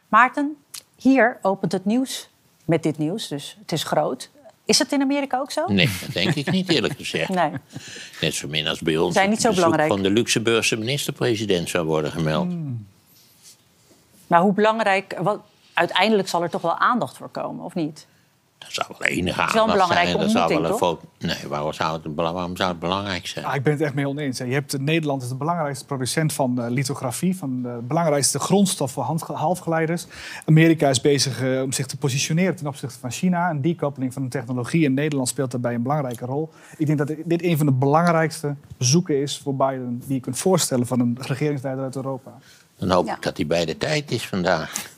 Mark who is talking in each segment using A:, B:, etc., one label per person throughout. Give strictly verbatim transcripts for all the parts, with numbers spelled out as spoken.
A: Maarten, hier opent het nieuws met dit nieuws, dus het is groot. Is het in Amerika ook zo?
B: Nee, dat denk ik niet, eerlijk gezegd.
A: Nee.
B: Net zo min als bij ons
A: Zijn niet zo
B: het bezoek
A: belangrijk.
B: van de Luxemburgse minister-president zou worden gemeld.
A: Hmm. Maar hoe belangrijk... Wat, uiteindelijk zal er toch wel aandacht voor komen, of niet?
B: Dat zou wel enige
A: Het is wel een
B: aandacht
A: belangrijke
B: zijn. Dat zou wel
A: ontmoeting,
B: een foto... Nee, waarom zou, het, waarom zou het belangrijk zijn?
C: Ah, ik ben het echt mee oneens. Hè. Je hebt, Nederland is de belangrijkste producent van uh, lithografie, van de belangrijkste grondstof voor hand, halfgeleiders. Amerika is bezig uh, om zich te positioneren ten opzichte van China. Een decoupeling van de technologie. En Nederland speelt daarbij een belangrijke rol. Ik denk dat dit een van de belangrijkste bezoeken is voor Biden die je kunt voorstellen van een regeringsleider uit Europa.
B: Dan hoop
A: Ja.
B: ik dat hij bij de tijd is vandaag.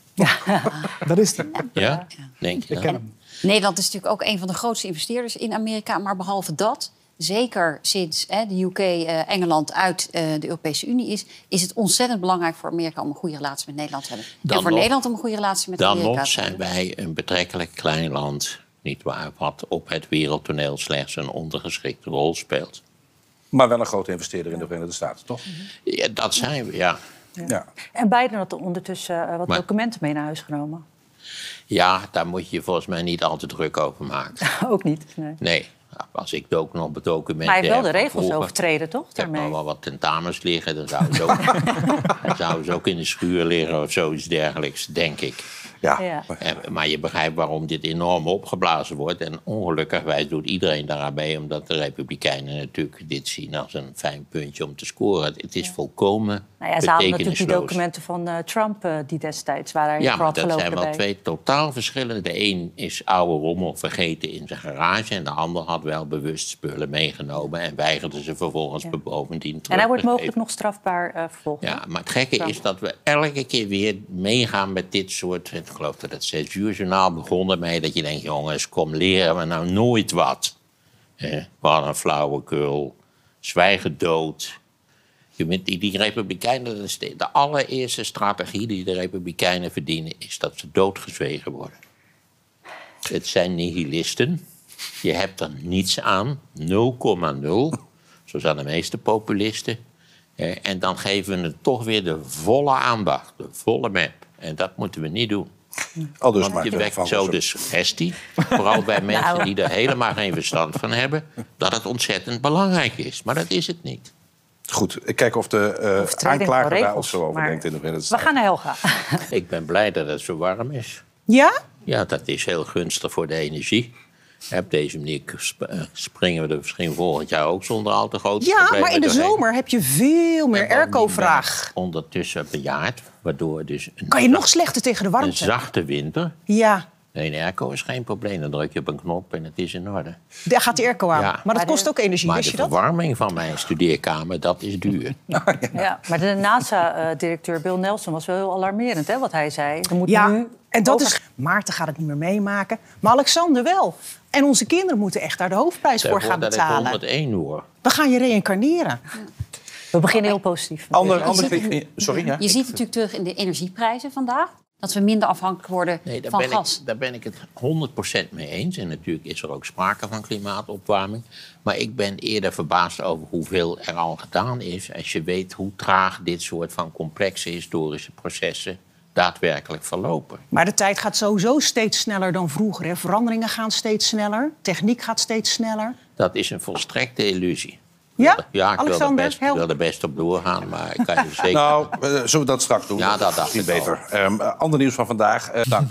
C: Dat is die.
B: Ja? Denk je
C: Ik ken
B: dat?
C: hem.
D: Nederland is natuurlijk ook een van de grootste investeerders in Amerika. Maar behalve dat, zeker sinds hè, de U K, uh, Engeland uit uh, de Europese Unie is... is het ontzettend belangrijk voor Amerika om een goede relatie met Nederland te hebben.
B: Dan
D: en voor
B: nog-
D: Nederland om een goede relatie met
B: Dan
D: Amerika
B: nog
D: te
B: zijn
D: hebben.
B: wij een betrekkelijk klein land, nietwaar, wat op het wereldtoneel slechts een ondergeschikte rol speelt.
E: Maar wel een grote investeerder in de Verenigde Staten, toch?
B: Ja, dat zijn we, ja.
E: Ja.
A: En Biden had er ondertussen uh, wat
B: Maar-
A: documenten mee naar huis genomen.
B: Ja, daar moet je je volgens mij niet al te druk over maken.
A: Ook niet, nee.
B: Nee, als ik ook nog op documenten...
A: Maar hij heeft wel de
B: heb van
A: regels
B: vroeger,
A: overtreden, toch?
B: Ik heb
A: Daarmee.
B: nog wel wat tentamens liggen. Dan zouden ze ook, dan zouden ze ook in de schuur liggen of zoiets dergelijks, denk ik.
E: Ja.
A: Ja.
B: En, maar je begrijpt waarom dit enorm opgeblazen wordt. En ongelukkigwijs doet iedereen daaraan mee... omdat de Republikeinen natuurlijk dit zien als een fijn puntje om te scoren. Het is volkomen
A: Nou ja, ze hadden natuurlijk die
B: betekenisloos.
A: documenten van uh, Trump uh, die destijds waren.
B: Ja, maar dat zijn wel twee totaal verschillende. De een is oude rommel vergeten in zijn garage... en de ander had wel bewust spullen meegenomen... en weigerde ze vervolgens
A: Ja.
B: bovendien terug
A: En hij wordt
B: te
A: mogelijk
B: geven.
A: nog strafbaar uh, vervolgd.
B: Ja, maar het gekke is dat we elke keer weer meegaan met dit soort... ik geloof dat het zes uur journaal begonnen mee... dat je denkt, jongens, kom, leren we nou nooit wat. Eh, wat een flauwekul, zwijgen dood... Je bent- Die, die Republikeinen, dat is de, de allereerste strategie die de Republikeinen verdienen... is dat ze doodgezwegen worden. Het zijn nihilisten. Je hebt er niets aan, nul komma nul. Zoals aan de meeste populisten. Eh, en dan geven we het toch weer de volle aandacht, de volle map. En dat moeten we niet doen.
E: Al dus
B: Want
E: maar
B: je
E: van
B: wekt zo
E: Rossum.
B: de suggestie, vooral bij mensen die er helemaal geen verstand van hebben... dat het ontzettend belangrijk is. Maar dat is het niet.
E: Goed, ik kijk of de uh,
A: Overtreding van
E: aanklager daar
A: regels,
E: ook zo over
A: maar-
E: denkt in de Verenigde
A: We
E: Staten.
A: gaan naar Helga.
B: Ik ben blij dat het zo warm is.
F: Ja?
B: Ja, dat is heel gunstig voor de energie. Op deze manier sp- eh, springen we er misschien volgend jaar ook zonder al te grote
F: Ja,
B: problemen
F: maar in de
B: doorheen.
F: zomer heb je veel meer
B: En bovendien
F: airco-vraag.
B: ben ik ondertussen bejaard, waardoor dus een,
F: Kan je nog slechter tegen de
B: een
F: warmte?
B: zachte winter...
F: Ja,
B: Nee, een airco is geen probleem. Dan druk je op een knop en het is in orde.
F: daar gaat de airco aan.
B: Ja.
F: Maar dat
A: Maar
F: kost
A: de-
F: ook energie,
B: Maar
F: wist
B: de
F: je dat?
B: verwarming van mijn studeerkamer, dat is duur.
A: Ja, maar de NASA-directeur Bill Nelson was wel heel alarmerend, hè, wat hij zei. Er moet
F: Ja,
A: nu
F: en dat
A: over-
F: is... Maarten gaat het niet meer meemaken, maar Alexander wel. En onze kinderen moeten echt daar de hoofdprijs voor gaan
B: dat ik
F: betalen.
B: honderdéén hoor.
F: We gaan je reïncarneren.
A: We beginnen heel positief.
E: Ander,
D: Je
E: ander,
D: ziet-
E: sorry, ja.
D: Je ziet het natuurlijk terug in de energieprijzen vandaag. Dat we minder afhankelijk worden
B: Nee, daar
D: van
B: ben,
D: gas.
B: ik, daar ben ik het honderd procent mee eens. En natuurlijk is er ook sprake van klimaatopwarming. Maar ik ben eerder verbaasd over hoeveel er al gedaan is... als je weet hoe traag dit soort van complexe historische processen daadwerkelijk verlopen.
F: Maar de tijd gaat sowieso steeds sneller dan vroeger. Hè. Veranderingen gaan steeds sneller. Techniek gaat steeds sneller.
B: Dat is een volstrekte illusie.
F: Ja,
B: Ja, ik wil, er
F: Alexander,
B: best, ik
F: help.
B: wil er best op doorgaan, maar ik kan je zeker...
E: Nou, eh, zullen we dat straks doen?
B: Ja, dat dacht
E: is niet
B: ik al.
E: beter. Ehm, eh, ander nieuws van vandaag. Eh, dank.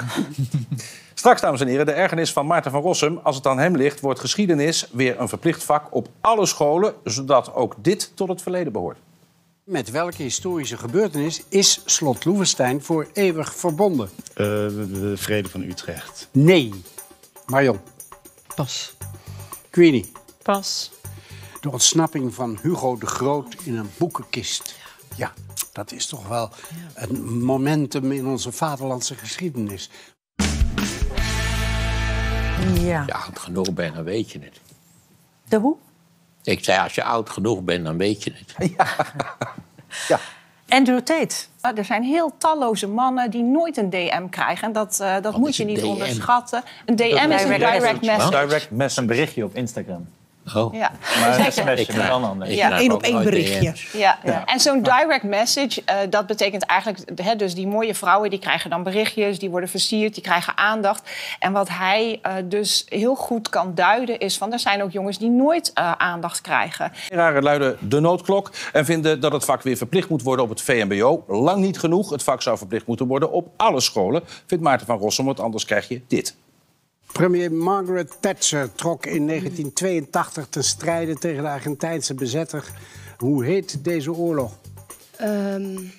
E: Straks, dames en heren, de ergernis van Maarten van Rossum. Als het aan hem ligt, wordt geschiedenis weer een verplicht vak op alle scholen... zodat ook dit tot het verleden behoort.
G: Met welke historische gebeurtenis is Slot Loevestein voor eeuwig verbonden?
H: Uh, de, de vrede van Utrecht.
G: Nee. Marion.
I: Pas.
G: Queenie.
I: Pas.
G: De ontsnapping van Hugo de Groot in een boekenkist. Ja, dat is toch wel een momentum in onze vaderlandse geschiedenis.
A: Ja.
B: Als je oud genoeg bent, dan weet je het.
A: De hoe?
B: Ik zei, als je oud genoeg bent, dan weet je het.
E: Ja.
A: Andrew Tate.
J: Er zijn heel talloze mannen die nooit een D M krijgen. En dat, uh, dat
B: Wat
J: moet
B: is
J: je
B: een
J: niet
B: D M?
J: onderschatten. Een D M is een
A: Direct
J: direct
A: message.
J: message.
E: Direct message.
K: Een berichtje op Instagram.
B: Oh.
J: Ja.
I: Maar
J: Dus
I: een
J: hij-
I: sms'je dan anders.
J: Ja.
F: Eén op één berichtje.
J: Ja, ja. En zo'n direct message, uh, dat betekent eigenlijk... Hè, dus die mooie vrouwen die krijgen dan berichtjes, die worden versierd, die krijgen aandacht. En wat hij uh, dus heel goed kan duiden is van... er zijn ook jongens die nooit uh, aandacht krijgen.
E: Leraren luiden de noodklok en vinden dat het vak weer verplicht moet worden op het V M B O. Lang niet genoeg. Het vak zou verplicht moeten worden op alle scholen. Vindt Maarten van Rossum, want anders krijg je dit.
G: Premier Margaret Thatcher trok in negentien tweeëntachtig ten strijde tegen de Argentijnse bezetter. Hoe heet deze oorlog?
K: Um,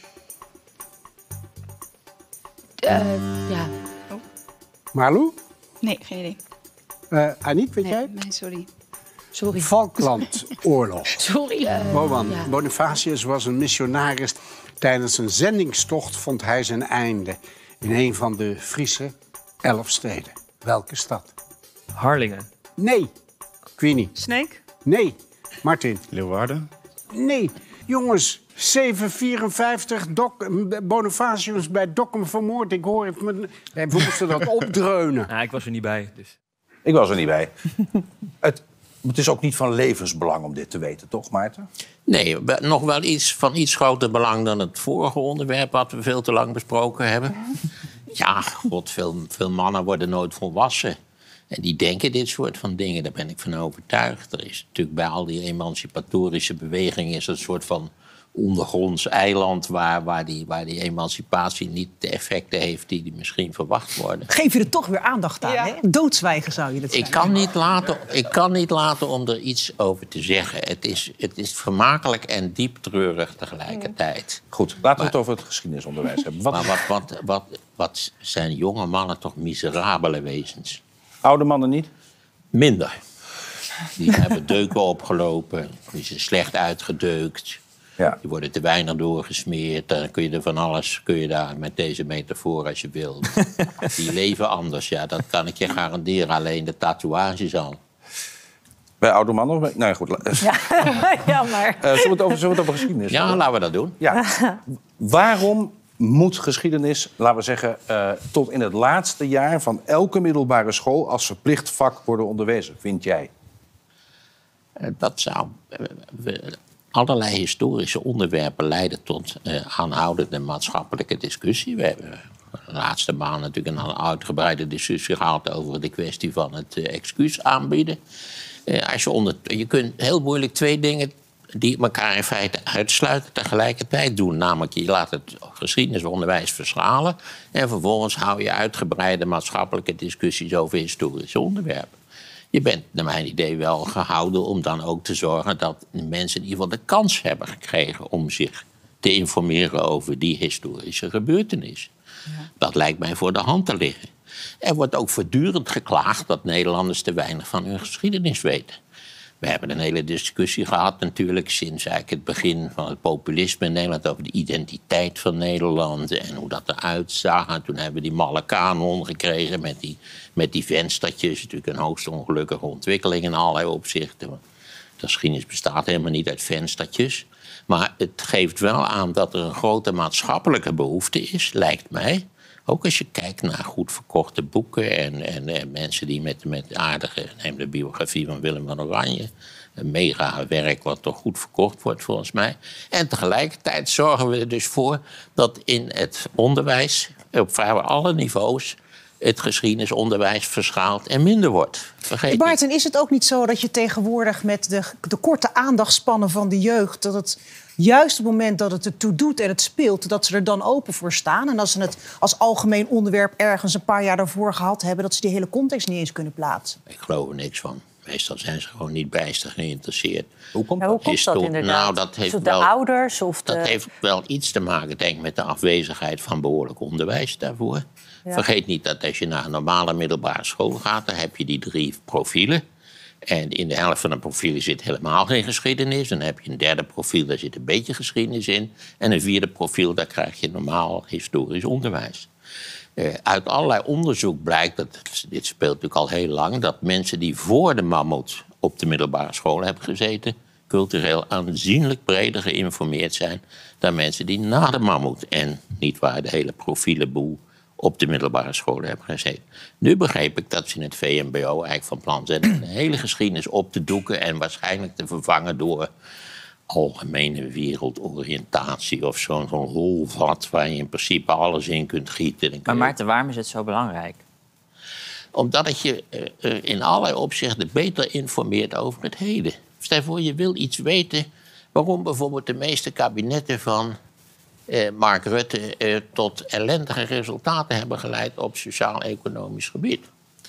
K: uh, ja. Oh.
G: Marlou?
K: Nee, geen idee.
G: Uh, Aniek, weet
K: nee,
G: jij?
K: Nee, sorry. Sorry.
G: Falklandoorlog.
K: Sorry. Uh,
G: Boban,
K: ja.
G: Bonifatius was een missionaris. Tijdens een zendingstocht vond hij zijn einde in een van de Friese elf steden. Welke stad?
I: Harlingen.
G: Nee. Queenie.
J: Sneek?
G: Nee. Martin.
H: Leeuwarden.
G: Nee. Jongens, zeven vierenvijftig, Dok, Bonifatius bij Dokkum vermoord. Ik hoor het, me, we moesten dat opdreunen.
I: Nou, ik was er niet bij, dus...
E: Ik was er niet bij. het, het is ook niet van levensbelang om dit te weten, toch, Maarten?
B: Nee, nog wel iets van iets groter belang dan het vorige onderwerp... wat we veel te lang besproken hebben. Ja, god, veel, veel mannen worden nooit volwassen. En die denken dit soort van dingen, daar ben ik van overtuigd. Er is natuurlijk bij al die emancipatorische bewegingen... is er een soort van ondergronds eiland... waar, waar, die, waar die emancipatie niet de effecten heeft die, die misschien verwacht worden.
F: Geef je er toch weer aandacht aan,
J: Ja.
F: hè? Doodzwijgen zou je het
B: Ik
F: zeggen.
B: kan, niet laten, ik kan niet laten om er iets over te zeggen. Het is, het is vermakelijk en diep treurig tegelijkertijd.
E: Goed, laten we het over het geschiedenisonderwijs hebben. Wat,
B: Maar wat, wat, wat, wat zijn jonge mannen toch miserabele wezens?
E: oude mannen niet?
B: Minder. Die hebben deuken opgelopen, die zijn slecht uitgedeukt.
E: Ja.
B: Die worden te weinig doorgesmeerd. Dan kun je er van alles kun je daar met deze metafoor als je wil. Die leven anders, ja, dat kan ik je garanderen. Alleen de tatoeages al.
E: Bij oude mannen? Of bij... Nou ja, goed.
A: Ja, jammer.
E: Uh, zullen, we het over, zullen we het over geschiedenis
B: Ja,
E: hebben?
B: laten we dat doen.
E: Ja. Waarom moet geschiedenis, laten we zeggen... Uh, tot in het laatste jaar van elke middelbare school... als verplicht vak worden onderwezen, vind jij?
B: Uh, dat zou... Uh, we, allerlei historische onderwerpen leiden tot uh, aanhoudende maatschappelijke discussie. We hebben de laatste maand natuurlijk een uitgebreide discussie gehad... over de kwestie van het uh, excuus aanbieden. Uh, als je, onder, je kunt heel moeilijk twee dingen die elkaar in feite uitsluiten tegelijkertijd doen. Namelijk, je laat het geschiedenisonderwijs verschalen... en vervolgens hou je uitgebreide maatschappelijke discussies over historische onderwerpen. Je bent, naar mijn idee, wel gehouden om dan ook te zorgen... dat mensen in ieder geval de kans hebben gekregen om zich te informeren over die historische gebeurtenis. Ja. Dat lijkt mij voor de hand te liggen. Er wordt ook voortdurend geklaagd dat Nederlanders te weinig van hun geschiedenis weten. We hebben een hele discussie gehad natuurlijk sinds eigenlijk het begin van het populisme in Nederland... over de identiteit van Nederland en hoe dat eruit zag. En toen hebben we die malle kanon gekregen met die, met die venstertjes. Natuurlijk een hoogst ongelukkige ontwikkeling in allerlei opzichten. De geschiedenis bestaat helemaal niet uit venstertjes. Maar het geeft wel aan dat er een grote maatschappelijke behoefte is, lijkt mij... Ook als je kijkt naar goed verkochte boeken en, en, en mensen die met, met aardige... neem de biografie van Willem van Oranje. Een mega werk wat toch goed verkocht wordt volgens mij. En tegelijkertijd zorgen we er dus voor dat in het onderwijs... op vrijwel alle niveaus het geschiedenisonderwijs verschaalt en minder wordt. Vergeet
F: Maarten, is het ook niet zo dat je tegenwoordig met de, de korte aandachtspannen van de jeugd... dat het juist op het moment dat het ertoe doet en het speelt... dat ze er dan open voor staan. En als ze het als algemeen onderwerp ergens een paar jaar daarvoor gehad hebben... dat ze die hele context niet eens kunnen plaatsen?
B: Ik geloof er niks van. Meestal zijn ze gewoon niet bijster geïnteresseerd.
E: Hoe komt
A: dat? Ja, hoe komt dat inderdaad?
B: Nou, dat heeft
A: de
B: wel,
A: ouders of de...
B: Dat heeft wel iets te maken, denk ik, met de afwezigheid van behoorlijk onderwijs daarvoor. Ja. Vergeet niet dat als je naar een normale middelbare school gaat... dan heb je die drie profielen. En in de helft van de profielen zit helemaal geen geschiedenis. Dan heb je een derde profiel, daar zit een beetje geschiedenis in. En een vierde profiel, daar krijg je normaal historisch onderwijs. Uh, uit allerlei onderzoek blijkt, dat, dit speelt natuurlijk al heel lang... dat mensen die voor de mammoet op de middelbare school hebben gezeten... cultureel aanzienlijk breder geïnformeerd zijn... dan mensen die na de mammoet en niet waar de hele profielenboel op de middelbare scholen hebben gezeten. Nu begreep ik dat ze in het V M B O eigenlijk van plan zijn de hele geschiedenis op te doeken en waarschijnlijk te vervangen door algemene wereldoriëntatie of zo'n zo'n holvat waar je in principe alles in kunt gieten. Dan kun
L: Maar
B: je...
L: Maarten, waarom is het zo belangrijk?
B: Omdat het je uh, uh, in allerlei opzichten beter informeert over het heden. Stel je voor, je wil iets weten waarom bijvoorbeeld de meeste kabinetten van uh, Mark Rutte uh, tot ellendige resultaten hebben geleid op sociaal-economisch gebied.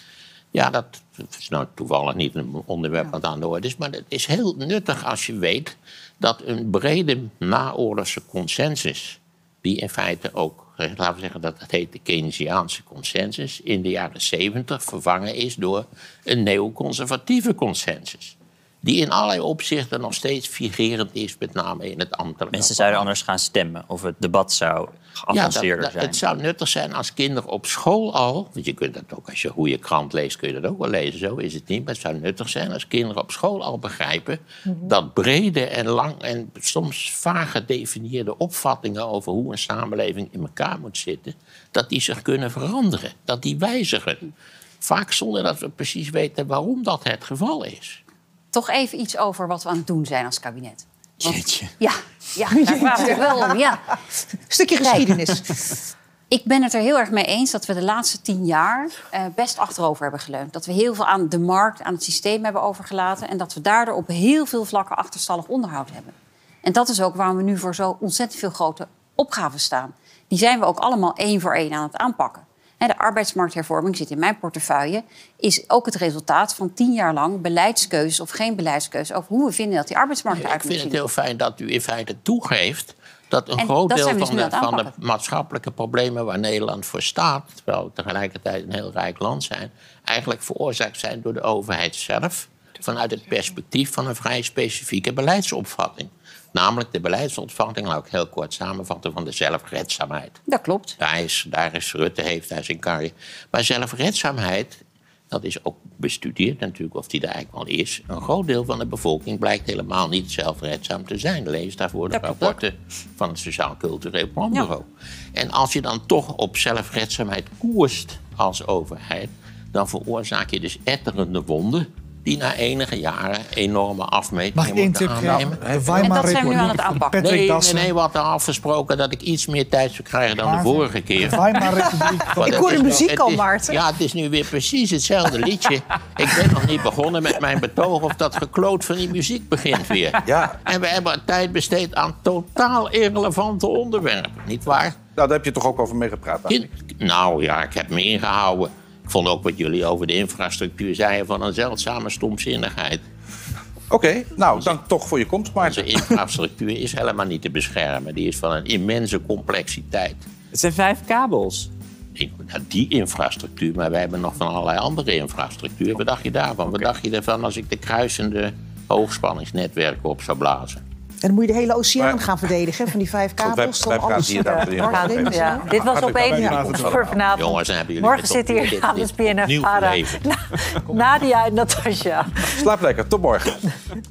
B: Ja, dat is nou toevallig niet een onderwerp wat aan de orde is, maar het is heel nuttig als je weet dat een brede naoorlogse consensus, die in feite ook, laten we zeggen dat het heet de Keynesiaanse consensus, in de jaren zeventig vervangen is door een neoconservatieve consensus. Die in allerlei opzichten nog steeds figurerend is, met name in het ambtelijk.
L: Mensen zouden anders gaan stemmen of het debat zou geavanceerder
B: ja, dat, dat,
L: zijn.
B: Het zou nuttig zijn als kinderen op school al, want je kunt dat ook als je een goede krant leest, kun je dat ook wel lezen, zo is het niet. Maar het zou nuttig zijn als kinderen op school al begrijpen mm-hmm. dat brede en lang en soms vaag gedefinieerde opvattingen over hoe een samenleving in elkaar moet zitten, dat die zich kunnen veranderen, dat die wijzigen. Vaak zonder dat we precies weten waarom dat het geval is.
D: Toch even iets over wat we aan het doen zijn als kabinet. Want,
B: Jeetje.
D: Ja, ja, daar vraag ik wel om. Ja.
F: Stukje geschiedenis.
D: Ik ben het er heel erg mee eens dat we de laatste tien jaar uh, best achterover hebben geleund. Dat we heel veel aan de markt, aan het systeem hebben overgelaten. En dat we daardoor op heel veel vlakken achterstallig onderhoud hebben. En dat is ook waarom we nu voor zo ontzettend veel grote opgaven staan. Die zijn we ook allemaal één voor één aan het aanpakken. De arbeidsmarkthervorming zit in mijn portefeuille. Is ook het resultaat van tien jaar lang beleidskeuzes of geen beleidskeuzes over hoe we vinden dat die arbeidsmarkt eruit moet zien.
B: Ik vind het heel fijn dat u in feite toegeeft dat een
D: en
B: groot
D: dat
B: deel
D: dus
B: van de, van de
D: aanpakken.
B: maatschappelijke problemen waar Nederland voor staat, terwijl we tegelijkertijd een heel rijk land zijn, eigenlijk veroorzaakt zijn door de overheid zelf, vanuit het perspectief van een vrij specifieke beleidsopvatting. Namelijk de beleidsopvatting, laat ik heel kort samenvatten, van de zelfredzaamheid.
D: Dat klopt.
B: Daar is, daar is Rutte, heeft hij zijn carrière. Maar zelfredzaamheid, dat is ook bestudeerd natuurlijk of die er eigenlijk wel is. Een groot deel van de bevolking blijkt helemaal niet zelfredzaam te zijn. Lees daarvoor de rapporten van het Sociaal Cultureel Planbureau. Ja. En als je dan toch op zelfredzaamheid koerst als overheid, dan veroorzaak je dus etterende wonden die na enige jaren enorme afmetingen moeten aannemen.
C: Ja, de en dat zijn we nu aan het
D: aanpakken.
B: Nee, nee, nee, we hadden afgesproken dat ik iets meer tijd zou krijgen dan de vorige keer.
F: Ik hoor de muziek al, Maarten.
B: Ja, het is nu weer precies hetzelfde liedje. Ik ben nog niet begonnen met mijn betoog of dat gekloot van die muziek begint weer.
E: Ja.
B: En we hebben tijd besteed aan totaal irrelevante onderwerpen, niet waar?
E: Nou, daar heb je toch ook over meegepraat, dacht ik.
B: Nou ja, ik heb me ingehouden. Ik vond ook wat jullie over de infrastructuur zeiden van een zeldzame stomzinnigheid.
E: Oké, okay, nou, dank toch voor je komst, Maarten.
B: Onze infrastructuur is helemaal niet te beschermen. Die is van een immense complexiteit.
L: Het zijn vijf kabels.
B: Nou, die infrastructuur, maar wij hebben nog van allerlei andere infrastructuur. Wat dacht je daarvan? Okay. Wat dacht je ervan als ik de kruisende hoogspanningsnetwerken op zou blazen?
F: En dan moet je de hele oceaan maar, gaan verdedigen, van die vijf kabels.
E: Wij, wij praten hier daar
A: ja. ja. Dit was opeens ja. voor vanavond.
B: Jongens, hebben jullie
A: morgen zit hier aan de B N N-Vara Nadia en Natasja.
E: Slaap lekker, tot morgen.